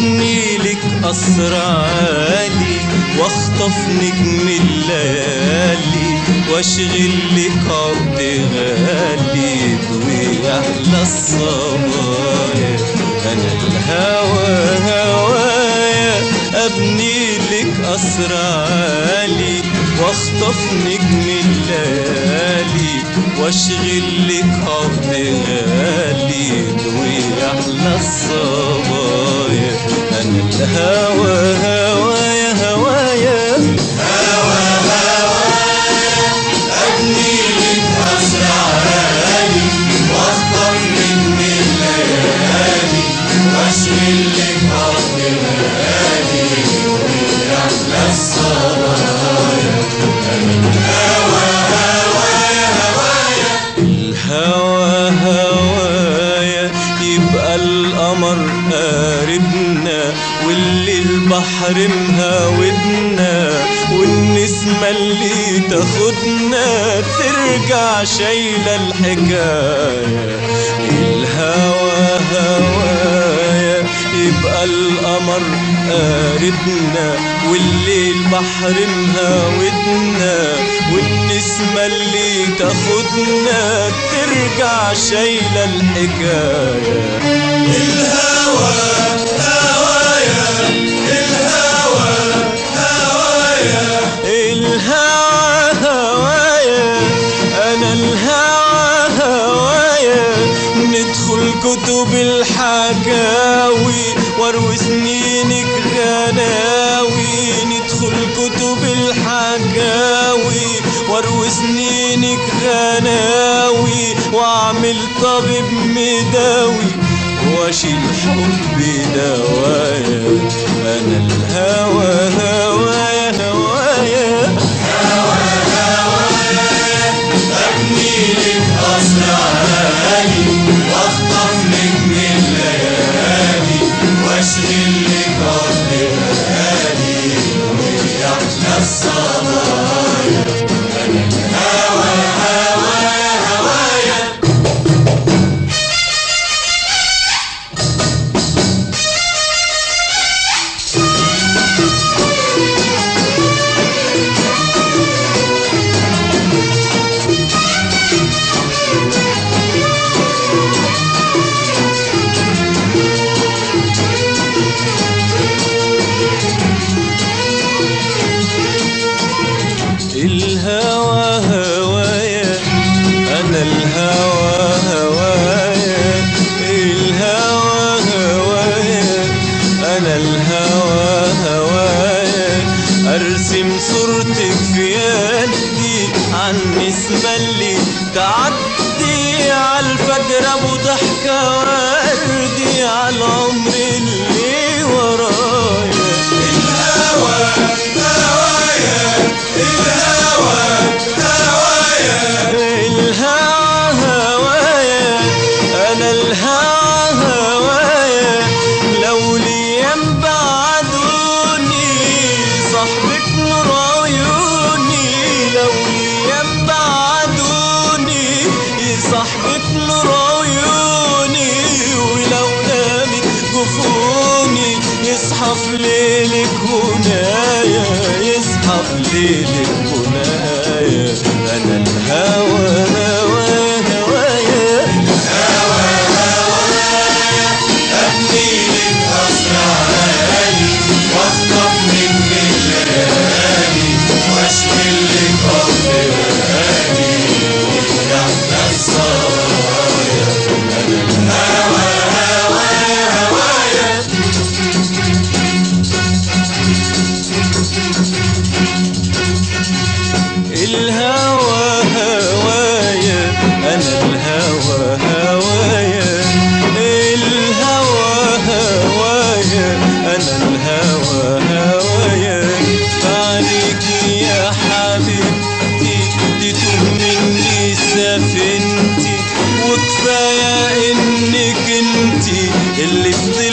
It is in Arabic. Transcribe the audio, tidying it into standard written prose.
ابني لك قصر عالي واخطف نجم الليالي واشغل لك عقد غالي ضوي احلى الصبايا. انا الهوى هوايا ابني لك قصر عالي واخطف نجم الليالي واشغل لك عقد غالي ضوي احلى الصبايا. انا الهوى هوايا هوايا هوى هوايا ابني لك قصر عالي واخطف نجم الليالي واشغل لك عقد غالي ضوي احلى الصبايا. الهوى هوايا هوايا الهوى هوايا يبقى القمر قاربنا واللي البحر مهاودنا والنسمة اللي تاخدنا ترجع شايلة الحكاية. الهوى هوايا يبقى القمر قاربنا واللي البحر مهاودنا والنسمة اللي تاخدنا ترجع شايلة الحكاية. الهوى هوايا الهوى هوايا الهوى هوايا أنا الهوى هوايا ندخل كتب الحكاوي واروي سنينك غناوي ندخل كتب الحكاوي واروي سنينك غناوي واعمل طبيب مداوي واشيل حبي دوايا. انا الهوى هوايا هوايا هوى هوايا ابني لك قصر عالي واخطف نجم الليالي واشغل لك عقد غالي ضوي احلى الصبايا. انا الهوى هوايا هوايا الهوى هوايا أنا الهوى هوايا الهوى هوايا أنا الهوى هوايا أرسم صورتك في يدي عالنسمة اللي تعدي عالفجر أبو ضحكة وردي عالعمر اللي ورايا. الهوى هوايا الهوى هوايا الهوى هوايا أنا الهوى هوايا لو ليام بعدوني صاحبك نور عيوني لو ليام بعدوني صاحبك نور عيوني ولو نامت جفوني يصحى في ليلك هنايا يصحى في ليلك هنايا. أنا الهوى هوايا هوايا الهوى هوايا ابني لك قصر عالي واخطف نجم الليالي واشغل لك عقد غالي ضوي احلى الصبايا. انا الهوى هوايا هوايا الهوى هوايا أنا الهوى هوايا الهوى هوايا أنا الهوى هوايا عليكي يا حبيبتي تتوه مني سفينتي وكفاية إنك انتي اللي